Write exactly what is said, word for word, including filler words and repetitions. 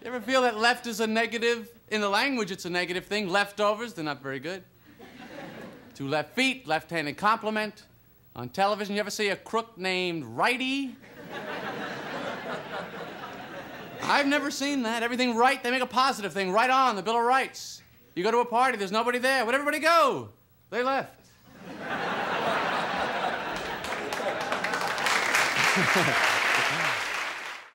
You ever feel that left is a negative? In the language, it's a negative thing. Leftovers, they're not very good. Two left feet, left-handed compliment. On television, you ever see a crook named Righty? I've never seen that. Everything right, they make a positive thing. Right on, the Bill of Rights. You go to a party, there's nobody there. Where'd everybody go? They left.